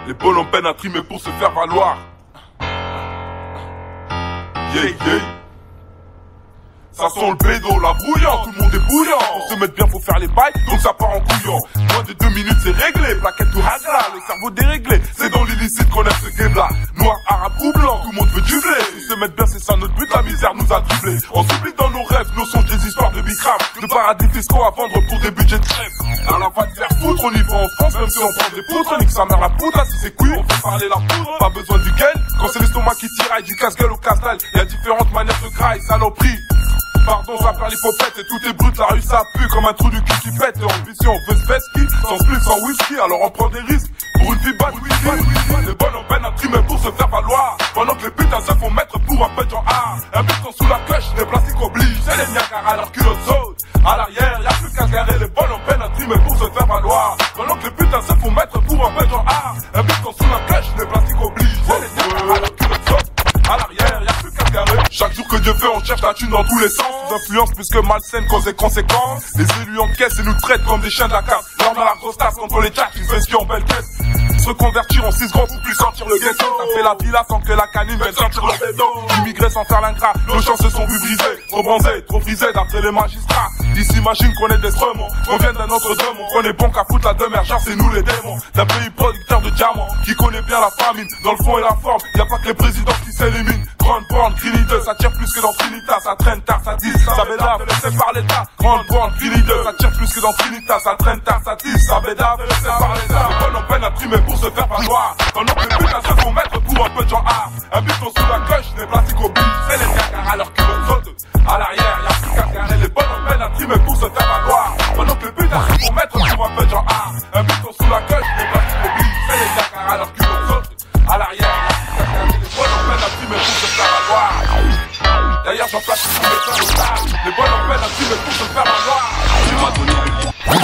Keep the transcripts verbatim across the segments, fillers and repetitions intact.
Les bonnes en peine à trimer pour se faire valoir. Yeah, yeah. Ça sent le bédo, la brouillante, tout le monde est bouillant. Pour se mettre bien, faut faire les bails, donc ça part en couillant. Moins de deux minutes, c'est réglé, plaquette ou hagla, le cerveau déréglé. C'est dans l'illicite qu'on aime ce game-là. Noir, arabe ou blanc, tout le monde veut du blé. Si se mettre bien, c'est ça notre but, la misère nous a dribblé. On s'oublie dans nos rêves, nos songes, des histoires de bicrave. De paradis fiscaux à vendre pour des budgets de crève. Alors va te faire foutre, on y va en France, même si on prend des poutres. Nique sa mère la poudre, si c'est couille, on fait parler la poudre. Pas besoin du gain, quand c'est l'estomac qui tiraille, du casse-gueule au casse-dalle. Y'a différentes manières de graille, saloperie. Pardon, ça perd l'hypopète et tout est brut, la rue ça pue comme un trou du cul qui pète. Et ambition, on veut se vesquer, sans split, sans whisky, alors on prend des risques. Pour une vie basse, les bonnes en peine à trimer pour se faire valoir. Pendant que les putains se font mettre pour un peu de genre art. Un béton sous la cloche, des plastiques obligent, c'est les Niagara à leur culotte saute. À l'arrière, y'a plus qu'à se garer, les bonnes en peine à trimer pour se faire valoir. Pendant que les putains se font mettre pour un peu de genre art. Un béton sous la cloche, des plastiques obligent, c'est les Niagara à leur culotte saute. À l'arrière, y'a plus qu'à se garer. Chaque jour que Dieu fait, on cherche la thune dans tous les sens. Sous influence plus que malsaine, cause et conséquences. Les élus encaissent et nous traitent comme des chiens de la casse. L'arme à la grosse tasse contre les tchats, ils esquient en belle caisse. Se reconvertir en six grands pour plus sortir le ghetto. Ça fait la villa sans que la canine vienne sortir le bédo. Immigrés sans faire l'ingrat, nos chances se sont vues brisées. Trop bronzés, trop frisés d'après les magistrats. Ils s'imaginent qu'on est des strumons, qu'on vient d'un autre monde. Qu'on est bon qu'à foutre la demeure, genre c'est nous les démons. D'un pays producteur de diamants, qui connaît bien la famine. Dans le fond et la forme, y'a pas que les présidents qui s'éliminent. Grande borne, Grinideux, ça tire plus que dans Trinita, ça traîne tard, ça dix, ça bédave, laissez par l'État. Grande borne, Grinideux, ça tire plus que dans Trinita, ça traîne tard, ça dix, ça bédave, laissez par l'État. Les bonnes en peine à trimer pour se faire valoir. Pendant que les putains se font mettre pour un peu de genre art. Un béton sous la cloche, des plastiques au but, c'est les Niagara à leur culotte saute. À l'arrière, y'a plus qu'à se garer, les bonnes en peine à trimer pour se faire valoir. Pendant que les putains se font mettre pour un peu de genre art. Un béton sous la cloche, des plastiques au but, c'est les Niagara à leur culotte saute. À l'arrière, les bonnes en peine à trimer pour se faire valoir. D'ailleurs j'en place tous mes frères au table. Les bonnes en peine à trimer pour se faire valoir. Tu m'as donné le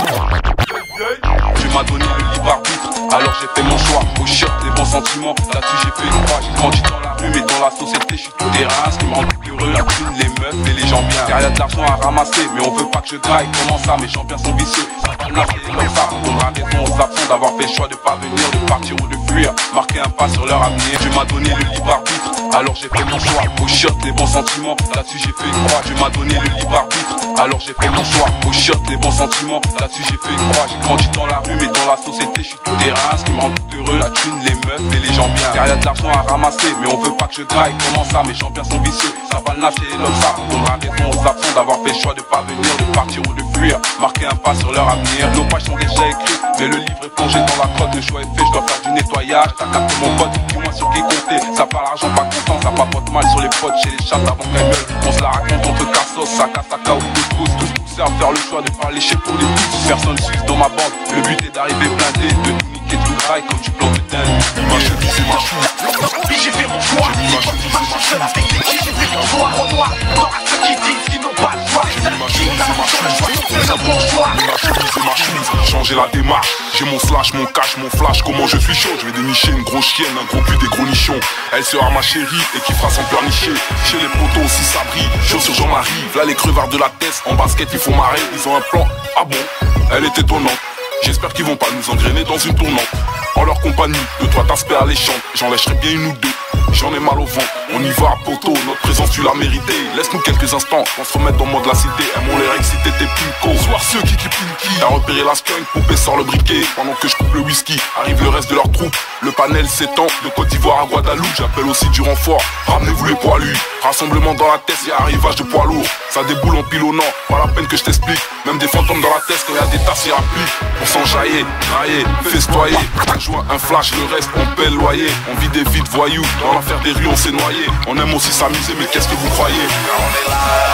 libre. Tu m'as donné le libre arbitre. Alors j'ai fait mon choix. Au choc des bons sentiments. Là-dessus j'ai fait une croix. J'ai grandi dans la rue mais dans la société je suis tout terrain. Ce qui me rend heureux, la thune, les meufs et les gens bien. Car y'a de l'argent à ramasser mais on veut pas que je graille. Comment ça, mes gens bien sont vicieux. Ça va nasser comme ça. On donnera raison aux absents d'avoir fait le choix de pas venir, de partir ou de fuir. Marquer un pas sur leur avenir. Tu m'as donné le libre arbitre. Alors j'ai fait mon choix. Au choc des bons sentiments. Là-dessus j'ai fait une croix. Tu m'as donné le libre arbitre. Alors j'ai fait mon choix. Au choc des bons sentiments. Là-dessus j'ai fait une croix. J'ai grandi dans la rue mais dans la société je suis tout terrain. Ce qui me rend heureux, la thune, les meufs et les gens bien. Car y'a de l'argent à ramasser mais on veut pas que je graille. Comment ça, mes gens bien sont vicieux. Ça va le nasser l'homme ça. On donnera raison aux absents d'avoir fait le choix de pas venir, de partir ou de fuir. Marquer un pas sur leur avenir. Nos pages sont déjà écrites mais le livre est plongé dans la crotte. Le choix est fait, je dois faire du nettoyage. T'as capté mon pote, dis-moi sur qui compter. Ça parle argent pas content, ça papote mal sur les potes. Chez les chats avant qu'elles meurent. On se la raconte entre cassos, sac à sac à ou de pouces. Tous poussés à faire le choix de pas lécher pour les pouces. Personne suisse dans ma bande. Le but est d'arriver blindé, de tout niquer tout graille comme tu plantes de dingue. Ma chemise c'est ma chou. Oui j'ai fait mon choix. C'est toi qui marches seul avec les qui j'ai fait mon choix. Au noir, dans ceux qui disent qu'ils n'ont pas le choix. Ma chemise c'est ma chemise. Ma chemise c'est ma chemise. Changer la démarche. J'ai mon slash, mon cash, mon flash. Comment je suis chaud. Je vais dénicher une grosse chienne, un gros cul, des gros nichons. Elle sera ma chérie et qui fera sans pleurnicher. Chez les potos aussi ça brille. Chaud sur Jean-Marie. Là les crevards de la tête. En basket ils font marrer. Ils ont un plan. Ah bon? Elle est étonnante. J'espère qu'ils vont pas nous engrainer dans une tournante. En leur compagnie, de toi t'aspect alléchant. J'en lâcherai bien une ou deux. J'en ai mal au vent, on y va à poteau. Notre présence tu l'as mérité. Laisse-nous quelques instants, on se remet dans le mode la cité. Elles m'ont l'air excité tes pincos. Soir ceux qui qui pinky. T'as repéré la skunk, poupée sort le briquet. Pendant que je coupe le whisky, arrive le reste de leur troupe. Le panel s'étend, de Côte d'Ivoire à Guadeloupe. J'appelle aussi du renfort, ramenez-vous les poilus. Rassemblement dans la tête, y'a arrivage de poids lourds. Ça déboule en pilonnant, pas la peine que je t'explique. Même des fantômes dans la tête, quand y'a des tasses et appliques. On s'enjailler, railler, festoyer. Un joint, un flash, le reste on paie le loyer. On vit des vides voyous, dans l'affaire des rues on s'est noyé. On aime aussi s'amuser, mais qu'est-ce que vous croyez? On est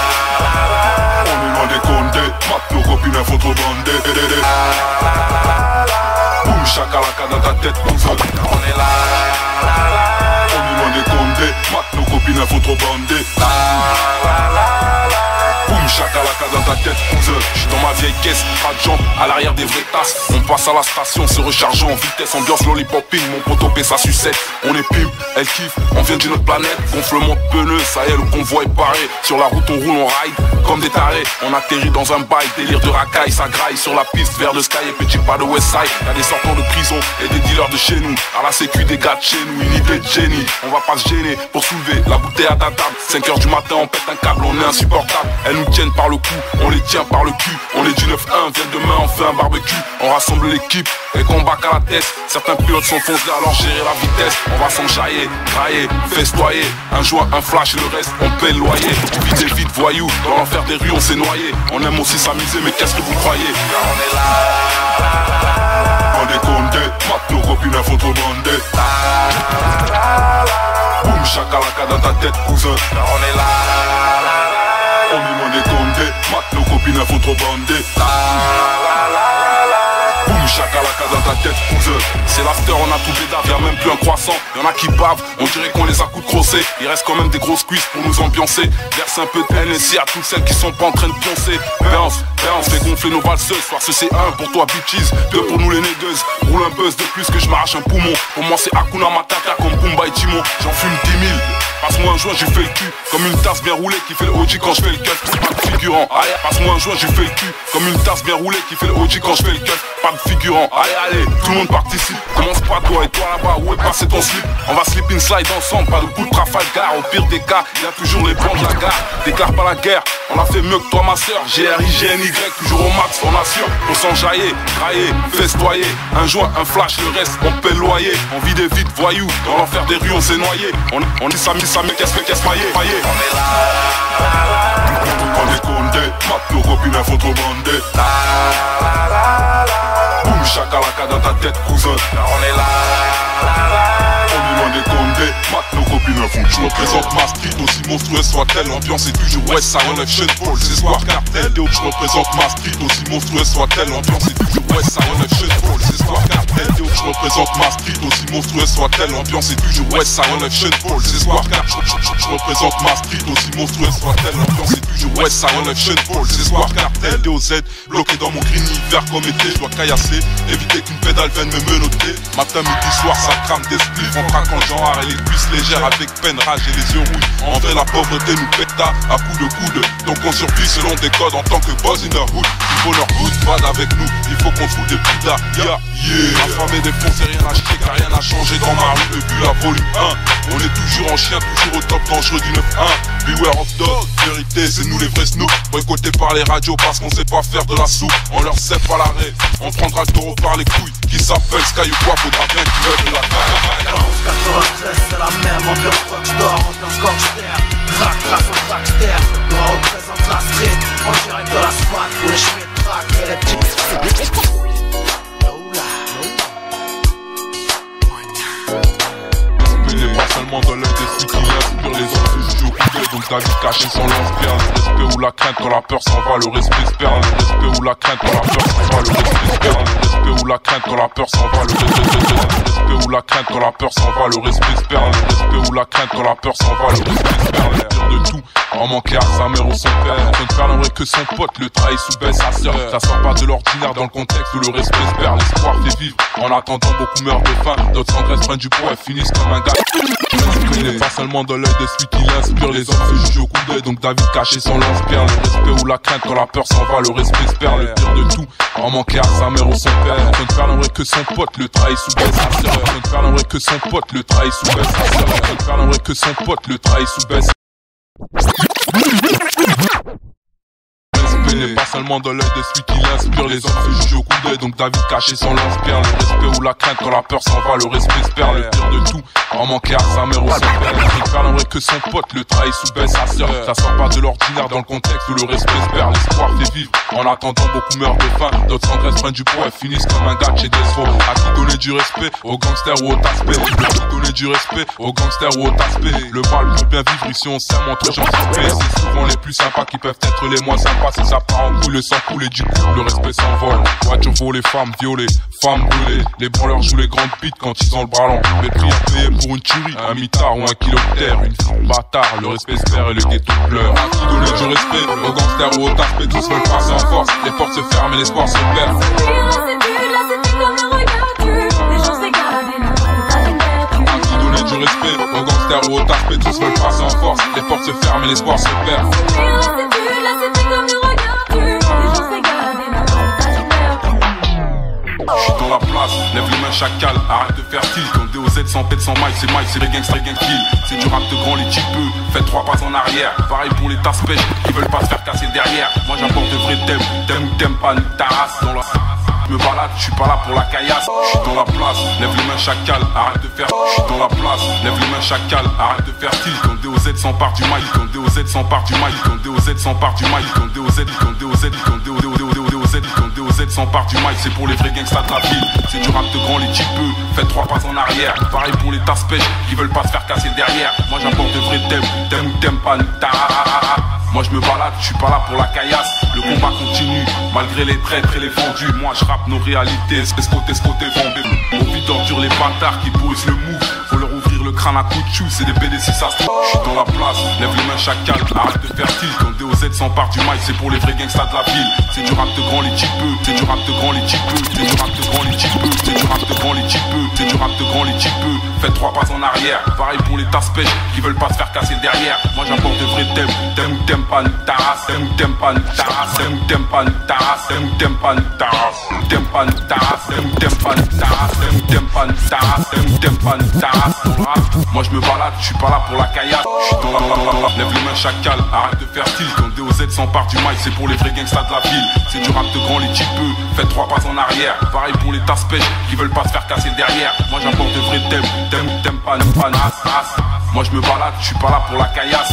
là, on est loin des condés. Mat nos copines, faut trop bander. Boum, chakalaka dans ta tête, on est là, on est loin des condés. Mat nos copines, faut trop bander. Boum, chakalaka dans ta tête. tête, cousin. J'suis dans ma vieille caisse, pas de jambes, à l'arrière des vraies tasses. On passe à la station, se rechargeant en vitesse. Ambiance lollipopping, mon poteau paie sa sucette. On est pimp, elle kiffe, on vient d'une autre planète. Gonflement de pneus, ça y est, le convoi est paré. Sur la route on roule, on ride, comme des tarés. On atterrit dans un bail, délire de racaille. Ça graille sur la piste, vers le sky et petit pas de Westside. Y'a des sortants de prison et des dealers de chez nous. À la sécu des gars de chez nous, une idée de génie. On va pas se gêner pour soulever la bouteille à ta table. cinq heures du matin, on pète un câble, on est insupportable. Elles nous tiennent par le cou, on les tient par le cul. On est du neuf un, viens demain, on fait un barbecue. On rassemble l'équipe et combat qu'à la tête. Certains pilotes sont foncés alors gérer la vitesse. On va s'enjailler, grailler, festoyer. Un joint, un flash et le reste, on paie le loyer. Vite et vite, voyou, dans l'enfer des rues, on s'est noyé. On aime aussi s'amuser, mais qu'est-ce que vous croyez? On est là. On est condé, mat nos copines, faut trop bander. Boum, chakalaka dans ta tête, cousin. On est là. On est loin des condés, mat nos copines, faut trop bander. Boum, chakalaka dans ta tête, cousin. C'est l'after, on a tout bédave, y'a même plus un croissant. Y'en a qui bavent, on dirait qu'on les a coups de crossés. Il reste quand même des grosses cuisses pour nous ambiancer. Verse un peu de N S I à toutes celles qui sont pas en train de pioncer. Bounce, bounce, fais gonfler nos valseuses. Soir ce c'est un pour toi bitches, deux pour nous les négueuses. Roule un buzz de plus que je m'arrache un poumon. Pour moi c'est Hakuna Matata comme Pumba et Timon. J'en fume dix mille. Passe-moi un joint, j'ai fait le cul. Comme une tasse bien roulée qui fait le O G quand je fais le cut. Pas de figurant, allez, passe-moi un joint, j'ai fait le cul. Comme une tasse bien roulée qui fait le O G quand je fais le cut. Pas de figurant, allez, allez, tout le monde participe. Commence pas toi et toi là-bas, où est passé ton slip? On va slip in slide ensemble, pas de coup de Trafalgar. Au pire des cas, il y a toujours les blancs de la gare. Déclare pas la guerre, on a fait mieux que toi ma soeur. G R I G N Y, toujours au max, on assure. Pour s'enjailler, grailler, festoyer. Un joint, un flash, le reste, on paie le loyer. On vit des vides voyous, dans l'enfer des rues, on s'est noyé. On, on dit ça, mis ça, mais qu'est-ce que qu'est-ce maillé, maillé. On est là. On est condé, mat nos copines, faut trop bander. Boum, chakalaka dans ta tête, cousin. On est là. On est loin des condés, mat nos copines, faut Je représente ma street, aussi monstrueuse soit-elle. L'ambiance est toujours West Side, relève Sean Paul, c'est Square Cartel. Je représente ma street, aussi monstrueuse soit-elle. L'ambiance est toujours West Side, relève Sean Paul, c'est Square Cartel. Je représente ma street, aussi monstrueuse soit-elle. L'ambiance est toujours West Side, relève Sean Paul, c'est Square Cartel. Je représente ma street, aussi monstrueuse soit-elle. L'ambiance est toujours West Side, relève Sean Paul, c'est Square Cartel. D O Z, bloqué dans mon green hiver comme été, je dois caillasser. Éviter qu'une pédale vienne me menotter. Matin, midi, soir, ça crame des spliffs. En traquant genre et les cuisses légères avec peine, rage et les yeux rouges. En vrai, la pauvreté nous pète à coups de coude. Donc on survit selon des codes en tant que boss in the hood. Du bonheur good, bad avec nous, il faut qu'on fout des putas. Yeah, yeah. Affamé des fonds, c'est rien acheté car rien n'a changé dans ma rue depuis la volume un. On est toujours en chien, toujours au top dangereux du neuf un. Beware of dog, vérité, c'est nous les vrais snoops. Boycottés par les radios parce qu'on sait pas faire de la soupe. On leur sait pas l'arrêt, on prendra le taureau par les couilles. Qui s'appelle Sky ou quoi, faudra bien qu'ils veulent de la carrière. quatre-vingt-treize c'est la même ambiance rockstar, ambiance gangster. Crack, crack, on trackster. On représente la street, en direct de la spot. Où les chemins traquent et les petits. n'est pas seulement dans l'œil de ceux qui inspirent les autres juges au couteau. Donc ta vie cachée sans l'inspire. Le respect ou la crainte quand la peur s'en va, le respect se perd. Le respect ou la crainte quand la peur s'en va, le respect se perd. Le respect ou la crainte quand la peur s'en va, le respect se perd. Le respect ou la crainte quand la peur s'en va, le respect se perd. Le respect ou la crainte quand la peur s'en va, le respect se perd. Le pire de tout, en manquer à sa mère ou son père. Son père n'aimerait que son pote le trahit sous baisse sa sœur. Ça sort pas de l'ordinaire dans le contexte où le respect se perd. L'espoir fait vivre, en attendant beaucoup meurent de faim. D'autres s'engraissent, prennent du poids et finissent comme un gars. Tu n'est pas seulement dans l'œil de celui qui l'inspire. Les hommes se jugent au coup d'œil, donc ta vie cachée sans l'inspire. Le respect ou la crainte quand la peur s'en va, le respect se perd. Le pire de tout, en manquer à sa mère ou son père. Son père n'aimerait que son pote le trahit sous baisse sa sœur. Son père n'aimerait que son pote le trahit sous baisse sa sœur. Son père n'aimerait que son pote le trahit sous baisse. N'est pas seulement dans l'œil de celui qui l'inspire. Les hommes se jugent au coup d'œil, donc ta vie cachée sans l'inspire. Le respect ou la crainte quand la peur s'en va, le respect se perd. Le pire de tout, en manquer à sa mère ou son père. Son père n'aimerait que son pote le trahit sous baisse sa sœur. Ça sort pas de l'ordinaire dans le contexte où le respect se perd. L'espoir fait vivre, en attendant beaucoup meurent de faim. D'autres s'engraissent, prennent du poids et finissent comme un gars chez Desfo. À qui donner du respect, aux gangsters ou aux taspés. À qui donner du respect, aux gangsters ou aux taspés. Le mal pour bien vivre ici on s'aime entre gens suspects. C'est souvent les plus sympas qui peuvent être les moins sympas. C'est ça part en couille, le sang coule et du coup le respect s'envole. Voiture volée, femmes violées, femmes brûlées. Les branleurs jouent les grandes pites quand ils ont le bras long. Mais le prix à payer pour une tuerie, un mitard ou un kilo de terre. Une fille bâtard, le respect se perd et le ghetto pleure. À qui donner du respect, aux gangsters ou aux tarpés, tous veulent passer en force. Les portes se ferment et l'espoir se perd. Du respect, aux gangsters ou aux tarpés, tous veulent passer en force. Les portes se ferment et l'espoir se perd. J'suis dans la place, lève les mains chacal, arrête de faire tilt. Quand D O Z sans tête, sans mic, c'est Mike, c'est les gangsters gang kill. C'est du rap de grand, les typeux, faites trois pas en arrière. Pareil pour les tasses pêches, qui veulent pas se faire casser derrière. Moi j'apporte de vrais thèmes, thème ou thème pas, nique ta race. Dans la je me balade, je suis pas là pour la caillasse. Je suis dans la place, lève les mains chacal, arrête de faire. Je suis dans la place, lève les mains chacal, arrête de faire tilt. Quand D O Z s'empare du mic, quand D O Z s'empare du mic, quand D O Z s'empare du mic, quand D O Z, quand D O Z, quand D O Z, quand D O Z, quand D O Z s'empare du mic, c'est pour les vrais gangsters de la ville. C'est du rap de grand, les typeux, faites trois pas en arrière. Pareil pour les tasses pêches, qui veulent pas se faire casser derrière. Moi j'apporte de vrais thèmes, thème ou thème pas, nique ta race. Moi je me balade, je suis pas là pour la caillasse. Le combat continue, malgré les traîtres et les vendus. Moi je rappe nos réalités, escoté, escoté, vendé. Au vide endure les bâtards qui posent le mou. Faut leur ouvrir le crâne à coups de chou, c'est des B D si ça se trouve. Je suis dans la place, lève les mains chacal, arrête de faire tilt. Quand D O Z s'empare du mic, c'est pour les vrais gangsters de la ville. C'est du rap de grand les typeux, c'est du rap de grand les typeux, c'est du rap de grand les typeux, c'est du rap de grand les typeux, c'est du rap de grand les typeux. Faites trois pas en arrière, pareil pour les tasses pêches qui veulent pas se faire casser derrière. Moi j'apporte de vrais thèmes, thème ou thème pas, nique ta race, thème ou thème pas, nique ta race, thème ou thème pas, nique ta race, thème ou thème pas, nique ta race, thème pas, nique ta race, thème ou thème pas, nique ta race, thème ou thème pas, nique ta race, thème ou thème pas, nique ta race. Moi je me balade, je suis pas là pour la caillasse. Je suis dans la, la, la, la, lève les mains chacal, arrête de faire tilt. Quand D O Z s'empare du mic, c'est pour les vrais gangsters de la ville. C'est du rap de grand, les typeux, faites trois pas en arrière. Pareil pour les tasses pêches qui veulent pas se faire casser derrière. Moi j'apporte de vrais thèmes, thème ou thème pas, nique pas, race, race. Moi je me balade, je suis pas là pour la caillasse.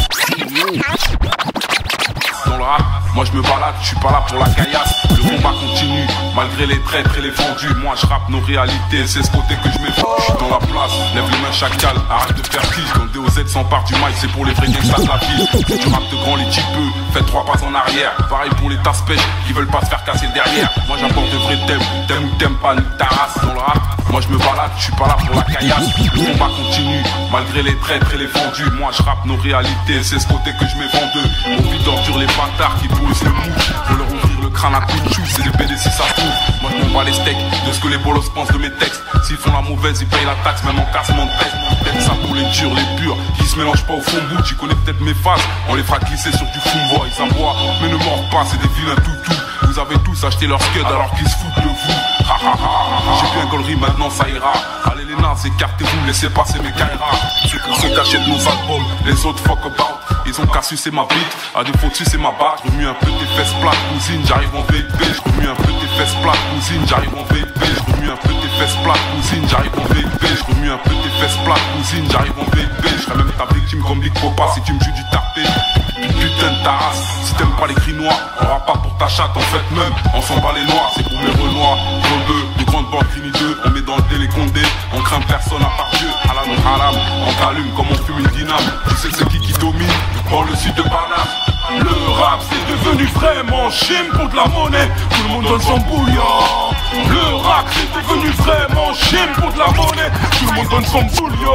Dans le rap, moi je me balade, je suis pas là pour la caillasse. Le combat continue, malgré les traîtres et les vendus. Moi je rappe nos réalités, c'est ce côté que je m'évite. Je suis dans la place, lève les mains chacal, arrête de faire tilt. Quand D O Z s'empare du mic, c'est pour les vrais gangsters de la ville. C'est du rap de grand, les typeux, faites trois pas en arrière. Pareil pour les tasses pêches qui veulent pas se faire casser derrière. Moi j'apporte de vrais thèmes, thème ou thème pas, nique ta race. Dans le rap, moi je me balade, je suis pas là pour la caillasse. Le combat continue, malgré les traîtres et les vendus. Moi je rappe nos réalités, c'est ce côté que je m'évente d'eux. Au vide sur les bâtards qui poussent le mou. Faut leur ouvrir le crâne à coups de chou, c'est des B D si ça se trouve. Moi je m'en bats les steaks de ce que les bolos pensent de mes textes. S'ils font la mauvaise, ils payent la taxe, même en cassement de tête. Tête ça pour les durs, les purs, qui se mélangent pas au fond bout. Tu connais peut-être mes phases, on les fera glisser sur du fumboy. Ils s'envoient, mais ne mordent pas, c'est des vilains toutous. Vous avez tous acheté leur scud alors qu'ils se foutent de vous. Ha ha ha, j'ai bien gaulerie, maintenant ça ira. Allez les nazes, écartez-vous, laissez passer mes kairas. Ceux qui sont cachés de nos albums, les autres fuck about. Ils ont qu'à sucer ma bite, à défaut de sucer ma batte. Remue un peu tes fesses plates, cousine, j'arrive en V I P. Remue un peu tes fesses plates, cousine, j'arrive en V I P. Remue un peu tes fesses plates, cousine, j'arrive en V I P. Remue un peu tes fesses plates, cousine, j'arrive en V I P. J'serai même ta victime comme Big Popa si tu me joues du tapé. Putain de ta race, si t'aimes pas les cris noirs, on aura pas pour ta chatte en fait même. On s'en bat les noirs, c'est pour mes renoirs. Rebeux, de grandes bandes Trini deux, on met dans le délai condé. On craint personne à part Dieu, à la non haram. On t'allume comme on fume une dyname. Tu sais c'est qui qui domine dans le sud de Paname. Le rap c'est devenu vraiment chim pour de la monnaie. Tout le monde donne son bouillon. Le rap c'est devenu vraiment chim pour de la monnaie. Tout le monde donne son bouillon.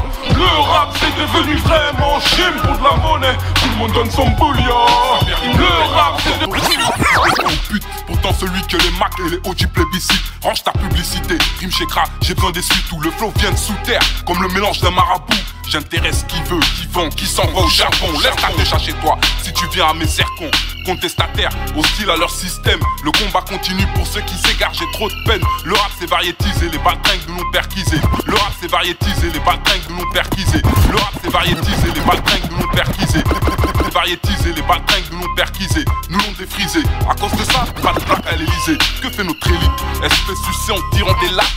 Le rap c'est devenu vraiment chim pour de la monnaie. Tout le monde donne son bouillon. Le rap c'est devenu oh, pute, pourtant celui que les Mac et les O G plébiscitent. Range ta publicité, rime chez Kra, j'ai besoin des suites où le flow vient de sous terre, comme le mélange d'un marabout. J'intéresse qui veut, qui vend, qui s'en va au charbon. Laisse ta déchat chez toi, si tu viens à mes cercons. Contestataires, hostile à leur système. Le combat continue pour ceux qui s'égarent, j'ai trop de peine. Le rap c'est variétisé, les baltringues nous l'ont perquisé. Le rap c'est variétisé, les baltringues nous l'ont perquisé. Le rap c'est variétisé, les baltringues nous l'ont perquisé. Variétisé, les baltringues nous l'ont perquisé, nous l'ont défrisé. À cause de ça, pas de plaque à l'Elysée. Que fait notre élite? Elle se fait sucer en tirant des lacs.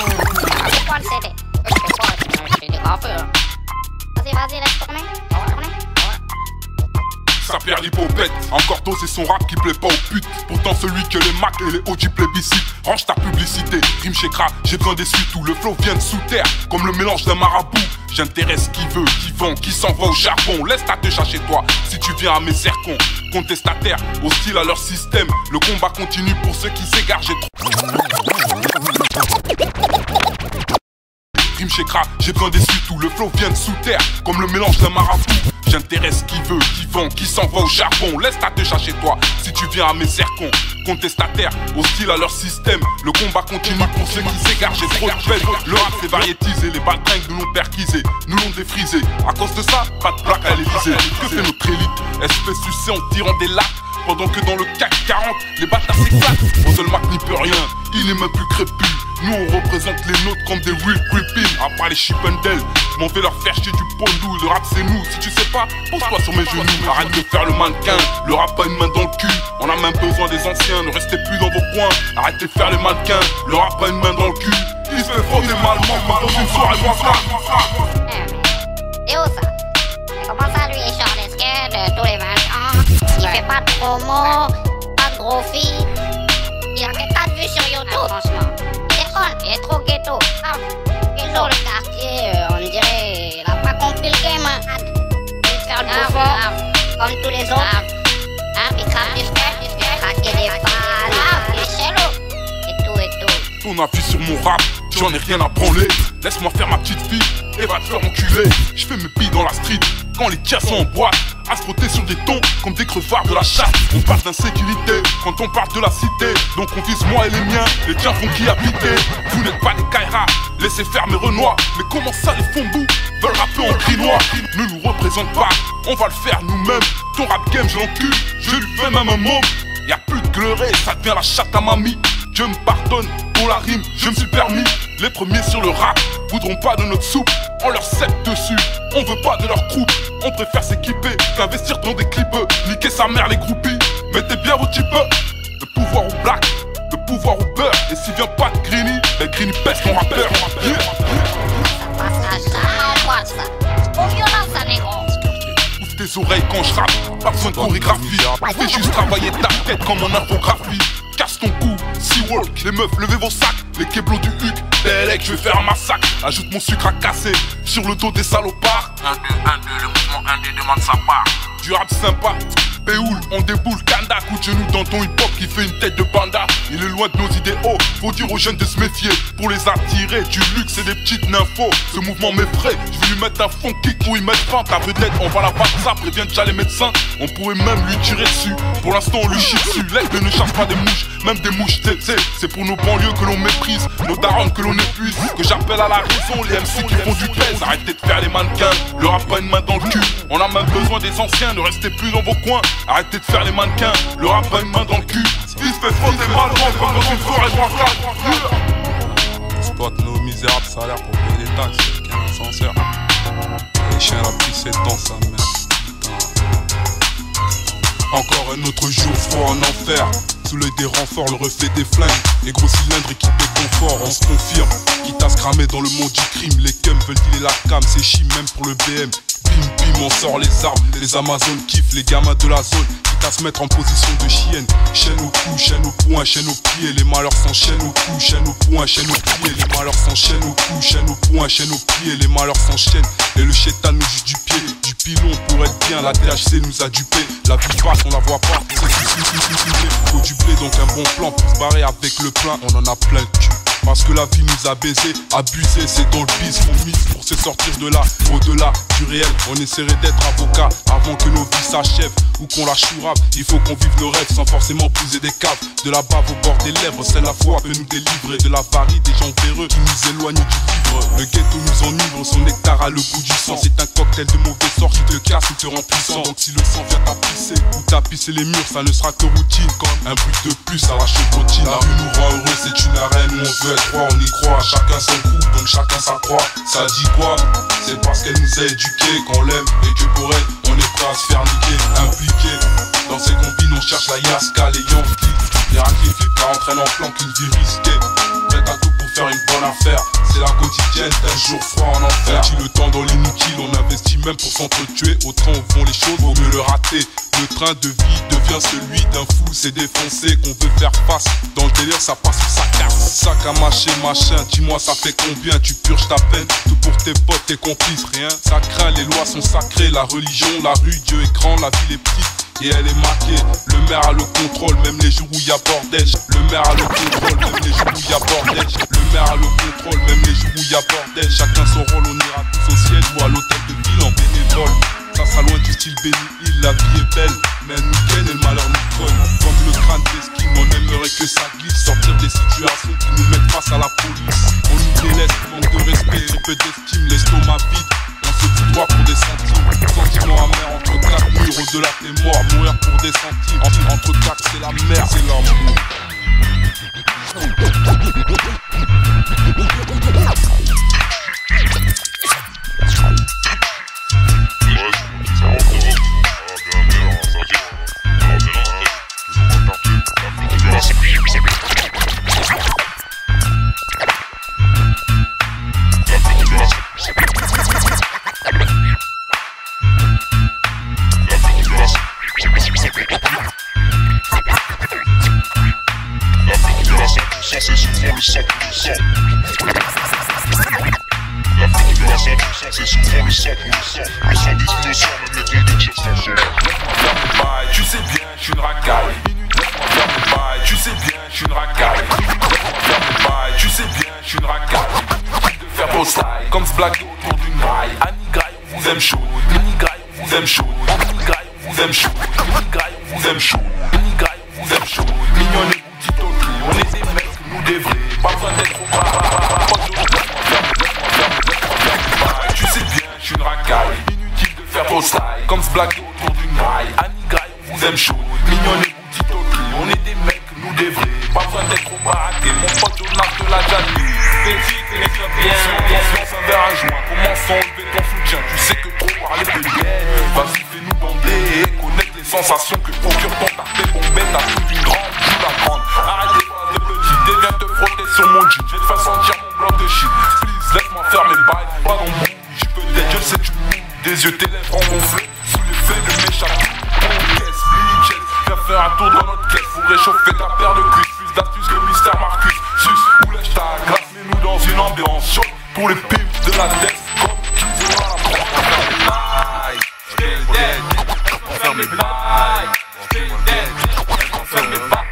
Vas-y, vas-y, laisse tourner, laisse tourner. Ça perd l'hypopète, encore dosé son rap qui plaît pas aux putes. Pourtant celui que les Mac et les O G plébiscitent. Range ta publicité, rime chez Kra, j'ai besoin des suites où le flow vient de sous terre, comme le mélange d'un marabout. J'intéresse qui veut, qui vend, qui s'en va au charbon. Laisse ta déchat chez toi, si tu viens à mes cercons. Contestataires, hostile à leur système. Le combat continue pour ceux qui s'égarent, j'ai trop chez Kra, j'ai besoin d'essuie tout. Le flow vient de sous terre, comme le mélange d'un marabout. J'intéresse qui veut, qui vend, qui s'en va au charbon. Laisse ta techa chez toi, si tu viens à mes cercons. Contestataires, hostiles à leur système. Le combat continue pour ceux qui s'égarent, j'ai trop de peine. Le rap c'est variétisé, les baltringues nous l'ont perquisé, nous l'ont défrisé. À cause de ça, pas de plaque à l'Élysée. Que fait notre élite? Elle se fait sucer en tirant des lattes. Pendant que dans le C A C quarante, les bâtards s'éclatent. Roselmack n'y peut rien, il est même plus crépus. Nous on représente les nôtres comme des real creeping. À part les Chippendales, je m'en vais leur faire chier du pondou. Le rap c'est nous, si tu sais pas, pose-toi sur mes genoux. Arrête de faire le mannequin, le rap a une main dans le cul. On a même besoin des anciens, ne restez plus dans vos coins. Arrêtez de faire les mannequins, le rap a une main dans le cul. Il se fait frotter malement dans une soirée banca. C'est où ça? Mais comment ça lui il chante les skates de tous les vingt ans? Il fait pas de promo, pas de gros filles. Il a fait tas de vues sur YouTube, ah, franchement. Il déconne, il est trop ghetto. Ah, ghetto le quartier, euh, on dirait, il a pas compris le game. Hein. Il veut faire le bouffon, comme tous les autres. Hein, il craque des skates, il craque des fans, il est chelou. Et tout, et tout. Ton avis sur mon rap, j'en ai rien à branler. Laisse-moi faire ma petite fille et va te faire enculer. Je fais mes billes dans la street quand les tiers sont en boîte. À se frotter sur des tons comme des crevards de la chasse. On parle d'insécurité quand on parle de la cité. Donc on vise moi et les miens, les tiens font qui habiter. Vous n'êtes pas des Kaira, laissez faire mes renois. Mais comment ça les fondous veulent rapper en cri noir? Ne nous représente pas, on va le faire nous-mêmes. Ton rap game je l'encule, je lui fais même un mot. Y'a plus de gleurer, ça devient la chatte à mamie. Dieu me pardonne pour la rime, je me suis permis. Les premiers sur le rap voudront pas de notre soupe. On leur cède dessus, on veut pas de leur troupe. On préfère s'équiper qu'investir dans des clips. Niquer sa mère les groupies, mettez bien vos types. Le pouvoir au black, le pouvoir au beurre. Et s'il vient pas de Greeny, les Greeny pèsent mon rappeur. Yeah. Ça passera jamais en boîte ça. C'est trop violent ça négro. Ouvre tes oreilles quand je rappe, pas besoin de chorégraphie. Fais juste travailler ta tête comme en infographie. Casse ton cou, Seawalk, les meufs, levez vos sacs. Les keblos du Huc, Bellec, je vais faire un massacre. Ajoute mon sucre à casser sur le dos des salopards. un deux, un deux, le mouvement un deux demande sa part. Du rap sympa, Péoul, on déboule, Kanda, coup de genou dans ton hip-hop qui fait une tête de panda. Il est loin de nos idéaux, faut dire aux jeunes de se méfier. Pour les attirer, du luxe et des petites nymphos. Ce mouvement m'effraie, je vais lui mettre un fond kick pour y mettre fin. Ta vedette, on va la battre, ça prévient déjà les médecins. On pourrait même lui tirer dessus, pour l'instant on lui chie dessus. L'aigle ne chasse pas des mouches, même des mouches, c'est c'est pour nos banlieues que l'on méprise, nos darons que l'on épuise. Que j'appelle à la raison, les M C qui font du pèse. Arrêtez de faire les mannequins, le rap a une main dans le cul. On a même besoin des anciens, ne restez plus dans vos coins. Arrêtez de faire les mannequins, le rap a une main dans le cul. Il se fait frotter malement comme dans une forêt banca. Exploite nos misérables salaires pour payer des taxes, quelqu'un s'en sert. Les chiens la pisse dans sa mère. Encore un autre jour froid en enfer. Sous l'œil des renforts, le reflet des flingues. Les gros cylindres équipés confort, on se confirme. Quitte à se cramer dans le monde du crime. Les cums veulent dealer la cam, c'est chi même pour le B M. Bim bim, on sort les armes. Les Amazones kiffent, les gamins de la zone. Quitte à se mettre en position de chienne. Chaîne au cou, chaîne au poing, chaîne au pied. Les malheurs s'enchaînent au cou, chaîne au poing, chaîne au pied. Les malheurs s'enchaînent au cou, chaîne au poing, chaîne au pied. Les malheurs s'enchaînent. Et le chétan nous juge du pied. Du pilon pour être bien, la T H C nous a dupé. La vie passe, on la voit pas. Faut du blé, donc un bon plan pour se barrer avec le plein. On en a plein de cul. Parce que la vie nous a baisé, abusé, c'est dans le bis qu'on mise pour se sortir de là. Au-delà du réel, on essaierait d'être avocat avant que nos vies s'achèvent ou qu'on la chourave. Il faut qu'on vive nos rêves sans forcément briser des caves. De la bave au bord des lèvres, c'est la foi peut nous délivrer de la varie des gens véreux qui nous éloignent du vivre. Le ghetto nous enivre, son nectar a le goût du sang. C'est un cocktail de mauvais sort qui te casse ou te rend puissant. Donc si le sang vient tapisser ou tapisser les murs, ça ne sera que routine. Comme un bruit de plus à la chevrotine. La rue nous rend heureux, c'est une arène où on veut être roi, on y croit. Chacun son coup, donc chacun sa croix. Ça dit quoi? C'est parce qu'elle nous a éduqués qu'on l'aime et que pour elle, on est prêt à se faire niquer. Impliqué dans ces combines, on cherche la yaska, les Yankees. Les raclifiques car entraînent en planque une vie risquée. Prête à tout pour faire une bonne affaire. C'est la quotidienne d'un jour froid en enfer. Qui le temps dans l'inutile, on investit même pour s'entretuer. Autant vont les choses, vaut mieux le rater Le train de vie devient celui d'un fou, c'est défoncé qu'on veut faire face. Dans le délire ça passe ou ça casse. Sac à mâcher machin, dis-moi ça fait combien? Tu purges ta peine, tout pour tes potes, tes complices, rien. Ça craint, les lois sont sacrées, la religion, la rue, Dieu est grand, la ville est petite. Et elle est marquée, le maire a le contrôle, même les jours où y a bordel. Le maire a le contrôle, même les jours où y a bordel. Le maire a le contrôle, même les jours où y a bordel. Chacun son rôle, on ira tous au ciel ou à l'hôtel de ville en bénévole. Ça sera loin du style béni, la vie est belle, mais elle nous gagne et le malheur nous colle. Comme le crâne d'esquime, on aimerait que ça glisse. Sortir des situations qui nous mettent face à la police. On nous délaisse, manque de respect, très peu d'estime, l'estomac vide. On se fout droit pour des centimes. Sentiment amer entre quatre murs, au-delà des morts. Mourir pour des centimes. Entre, entre quatre, c'est la merde, c'est l'amour. C'est souvent le sang pour le sang. La vie de la cent pour cent, c'est souvent le sang pour le sang. Le sang des innocents, même les condés cherchent son sang. Tu sais bien, je suis une racaille. Tu sais bien, je suis une racaille. Tu sais bien, je suis une racaille. De faire vos style, comme ce blague autour d'une graille. Annie Graille, on vous aime chaud. Mini Graille, on vous aime chaud. Mini Graille, on vous aime chaud. Mini Graille, on vous aime chaud. Mini Graille, on vous aime chaud. Mignonne et petite au clé, on est des mecs. Des vrais, pas besoin d'être au bas. Tu sais bien, je suis une racaille. Inutile de faire vos style, comme ce blague autour d'une graille. Annie Graille, on vous aime chaud. Mignonne et petite au clé, on est des mecs, nous des vrais. Pas besoin d'être au baraqué, mon pote Jonas te l'a déjà dit. Fais vite, et bien, bien, silence, un verre à joint. Commence à enlever ton soutien, tu sais que trop parler de bien. Vas-y, fais-nous bander et connaître les sensations que procure ton tarté bombé. T'as plus d'une grande, joue la grande. Arrêtez pas de petit, viens te frotter sur mon jean. Je vais te faire sentir mon blanc de shit. Please, laisse-moi faire mes bails, pas dans mon j'y peux peut-être, je sais tu mouilles. Des yeux, tes lèvres en gonflé, sous l'effet de mes chapitres. On caisse, bitches, viens faire un tour dans notre caisse pour réchauffer ta paire de cuisses. Plus d'astuces que Mister Marcus. Sus, ou lèche ta glace, mets-nous dans une ambiance chaude. Pour les pimps de la tête, comme qu'ils ont la porte. On ferme mes bails, on ferme mes bails, on ferme mes bails.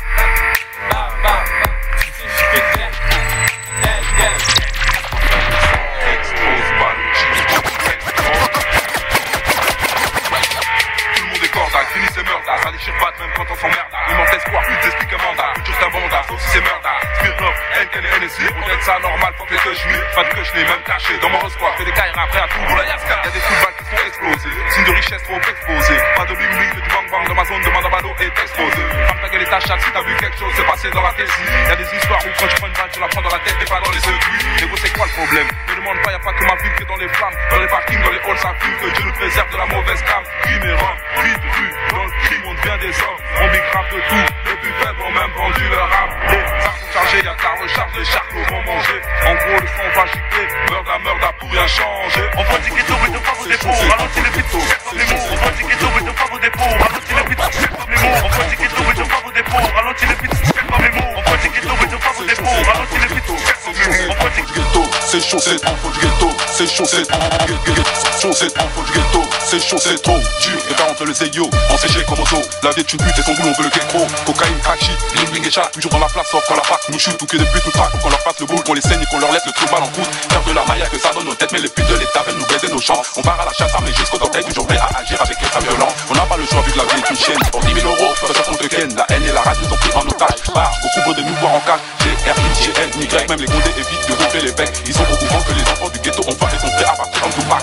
Fini c'est meurtre, ça déchire pas même quand on s'emmerde. Immense espoir, plus d'explique un mandat. Futur c'est un mandat, sauf si c'est meurtre. Smirnoff, N K N S I, on être ça normal, faut que les queues pas de queue je n'ai même caché. Dans mon squad, fais des carrières après à tout pour la Yaska. Y'a des footballs qui sont explosés, signe de richesse trop exposé. Pas de bling bling, que du bang bang de ma zone, demande à Balo est exposé. Femme ta gueule et ta chatte, si t'as vu quelque chose, c'est passé dans la tête. Y'a des histoires où quand tu prends une balle, tu la prends dans la tête et pas dans les secours. Mais vous c'est quoi le problème? Ne demande pas, y'a pas que ma ville qui est dans les flammes. Dans les parkings, dans les halls, ça fume, que Dieu nous préserve de la mauvaise cam. Crime et rame, vite vu, dans le crime, on devient des hommes. On bicrape de tout, les plus faibles ont même vendu leur âme. Les armes sont chargées, y'a de la recharge, les charcots vont manger. En gros, le son va gicler, meurtre à meurtre à pour rien changer. On voit du ghetto, mais ne pas vos dépôts, ralentis les pitos, comme les mots. On voit du ghetto, mais ne pas vos dépôts, ralentis les pitos, comme les mots. On voit du ghetto, mais ne pas vos dépôts, ralentis les pitos, comme les mots. On voit du ghetto, mais ne pas vos dépôts, ralentis les pitos, comme les mots. On voit du ghetto, c'est chaud, c'est en faux du ghetto, c'est chaud, c'est en chaud, c'est en faux du ghetto, c'est chaud, c'est trop dur. Et quand on te le sait yo, on séché comme auto. La vie est une pute et son boulot on veut le ghetto. Cocaïne, crack shit, bling bling et chat, toujours dans la place sauf quand la fac nous chute ou que des putes nous traquent ou qu'on leur fasse le boule, qu'on les saigne et qu'on leur laisse le trou mal en croûte. Faire de la maille que ça donne nos têtes, mais les putes de l'état veulent nous baiser nos champs. On part à la chasse armée jusqu'au dentelle, toujours prêt à agir avec état violent. On n'a pas le choix vu que la vie est une chaîne. Pour dix mille euros, de toute façon te ken. La haine et la rage nous ont pris en otage. Par au couvre de nous voir en cash. G R I, G N, Y, même les condés évitent de gonfler les becs. Ils sont au courant que les enfants du ghetto ont faim et sont prêts à partir en tout pack.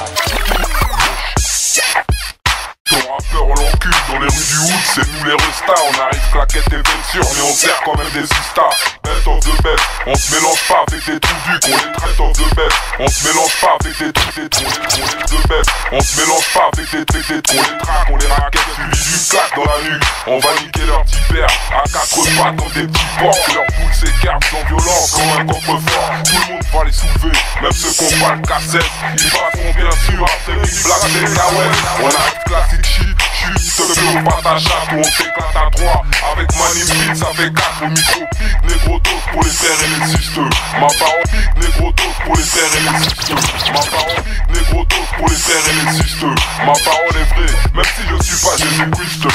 Ton rappeur l'encule dans les rues du hood, c'est nous les restas. On arrive claquette et veine sûre, mais on sert quand même des sistas. Best of the best, on se mélange pas avec des trous ducs, on les traite of the best. On se mélange pas avec des trous des trous, on les the best. On se mélange pas avec des trous des trous, on les traque, on les raquette, suivi du claque dans la nuque. On va niquer leur petit père à quatre pattes comme des petits porcs. Que leur boule s'écarte sans violence comme un coffre-fort. Tout le monde va les soulever, même ceux qui ont pas le cassette. Ils passeront bien sûr après Big Black des Kaouettes. On arrive classique shit, chute, te fais pas ta chatte ou on t'éclate à trois. Avec Manipit ça fait quatre au micro pique, négro dose pour les pères et les sisters. Ma parole pique, négro dose pour les pères et les sisters. Ma parole pique, négro dose pour les pères et les sisters. Ma parole est vraie, même si je suis pas Jésus-Christ.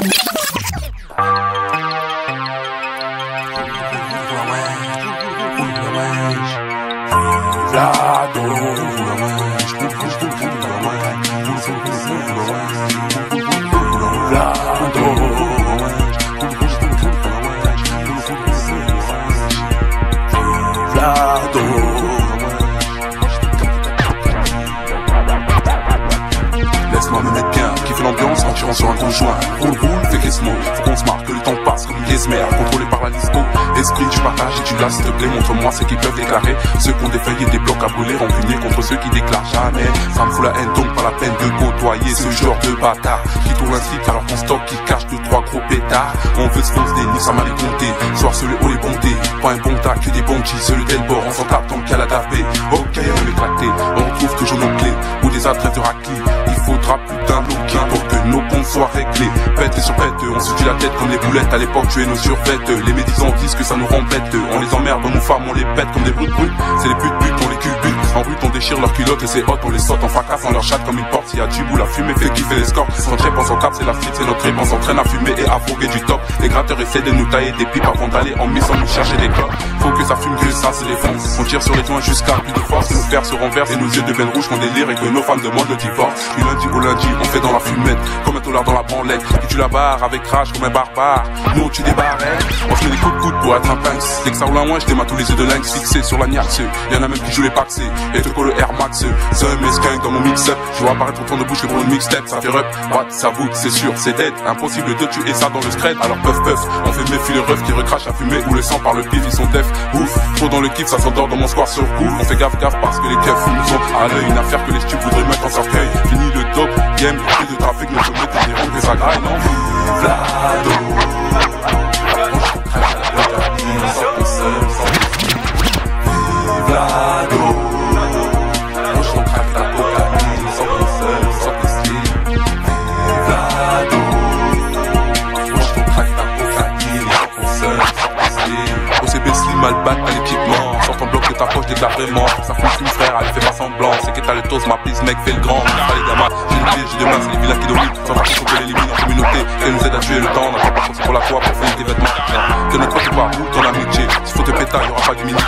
Laisse-moi me mettre bien, kiffer l'ambiance en tirant sur un conjoint. Roule, roule, fais Gizmo, faut qu'on se marque, que le temps passe comme une gizmère, contrôlé par la disco. Esprit, tu partages et tu lasses, s'il te plaît, montre-moi ceux qui peuvent déclarer. Ceux qui ont des feuilles et des blocs à brûler, rancuniers contre ceux qui déclarent jamais. Ça me fout la haine, donc pas la peine de côtoyer ce genre de bâtard qui tourne un slip alors qu'on stocke, qui cache deux, trois gros pétards. On veut se foncer, nous ça m'a les compter. Soir sur le haut les bontés, pas un bon tas que des bons cheese, le tel bord, on s'en tape tant qu'il y a la tapée. Ok, on est éclaté, on retrouve toujours nos clés ou des adresses de raclis. Il faudra putain de loquin pour que nos comptes soient réglés. Pète et sur pète, on se tue la tête comme les boulettes. À l'époque, tu es nos survêtes. Les médisants disent que ça nous rend bêtes. On les emmerde, on nous farme, on les pète comme des brutes brutes. C'est les putes putes, on les culbute. En brut, on déchire leurs culottes et c'est hot, on les saute, on fracasse, on leur chatte comme une porte. S'il y a du bout, la fumée fait kiffer les scores. Sans trip, on s'en tape, c'est la street, c'est notre trip. On s'entraîne à fumer et à fourguer du top. Les gratteurs essaient de nous tailler des pipes avant d'aller en mission, nous chercher des clopes. Faut que ça fume, que ça se défonce. On tire sur les joints jusqu'à plus de force. Nos fers se renversent et nos yeux deviennent rouges qu'on délire et que nos femmes demandent le divorce. Du lundi au lundi, on fait dans la fumette, comme un dollar dans la branlette. Et tu la barres avec rage comme un barbare. Nous on tue des barrettes, on se met des coups de coude pour être un pince. Dès que ça roule à moins, je démarre tous les yeux de lynx fixés sur la niaxe. Y'en a même qui jouent les paxés et te collent le Air Max. C'est un mesquin dans mon mix-up. Je vois apparaître autant de bouche que pour une mixtape. Ça fait rep, what, ça boot, c'est sûr, c'est dead. Impossible de tuer ça dans le scred. Alors puff puff, on fait méfier le ref qui recrache la fumée ou le sang par le pif, ils sont def. Ouf, trop dans le kiff, ça s'endort dans mon square sur coup. On fait gaffe gaffe parce que les keufs nous ont à l'œil. Une affaire que les stupes voudraient mettre en cercueil. Fini le top, game, plus de trafic, ne peut mettre des ronds que ça graille, non? Vlado. Vlado. On craque la cocaïne sans conseil, sans tester. Vlado. On craque la cocaïne sans conseil, sans tester. O C B Slim, Malbat, à l'équipement. Sors ton bloc de ta poche, déclare vraiment. Ça fout une frère, elle fait pas semblant. C'est que t'as le toast, ma piste, mec, fais le grand. Pas les gamins, j'ai le pied, j'ai des mains, c'est les villas qui dominent. Sans faire qu'on peut l'éliminer en communauté. Qu'elle nous aide à tuer le temps, on n'a pas forcé pour la foi, pour faire des vêtements. Que notre croix, tu vois, où ton amitié. S'il faut te péter, y'aura pas d'humilité.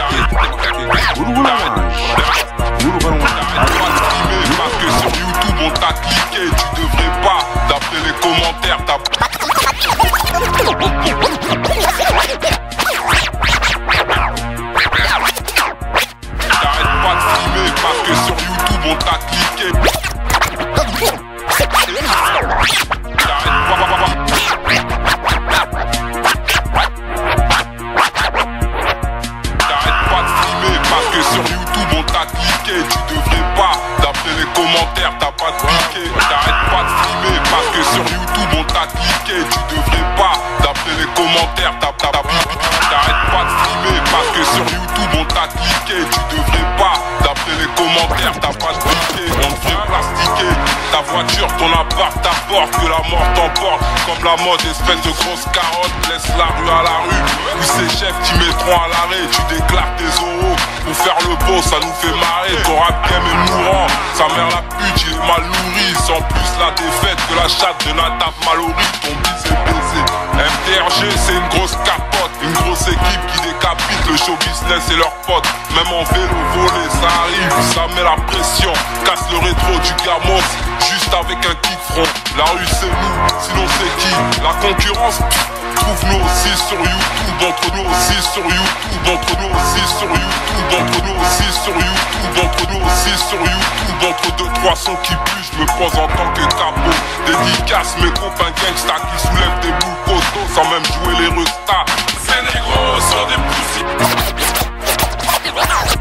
Parce que sur YouTube on t'a cliqué, tu devrais pas. D'après les commentaires, t'as t'arrêtes pas de filmer parce que sur YouTube on t'a cliqué. T'arrêtes pas, pas, pas, pas. T'arrêtes pas de filmer parce que sur YouTube on t'a cliqué, tu devrais pas. D'après les commentaires, t'as pas de cliqué. T'arrêtes pas de filmer parce que sur YouTube on t'a cliqué, tu devrais pas. D'après les commentaires, t'as pas de cliqué. T'arrêtes pas de filmer parce que sur YouTube on t'a cliqué, tu devrais pas. D'après les commentaires, t'as pas de cliqué. On te fait plastiquer ta voiture, ton appart, ta porte, que la mort t'emporte. Comme la mode, espèce de grosse carotte, laisse la rue à la rue. Puis ces chefs qui mettront à l'arrêt, tu déclares tes euros. Pour faire le beau, ça nous fait marrer. Ton rap game est mourant, sa mère la pute, il est mal nourri. Sans plus la défaite que la chatte de Nataf Mallory. Ton bis est baisé. M T R G, c'est une grosse capote, une grosse équipe qui décapite le show business et leurs potes. Même en vélo volé, ça arrive, ça met la pression. Casse le rétro du gamos, juste avec un kick front. La rue c'est nous, sinon c'est qui? La concurrence, trouve-nous aussi sur YouTube, entre nous aussi sur YouTube, entre nous aussi sur YouTube, entre nous aussi sur YouTube, entre nous aussi sur YouTube, entre deux trois sons qui puent, je me pose en tant que capot. Dédicace mes copains gangsta qui soulèvent des boules coteaux sans même jouer les restas. Ces négros sont des poussies.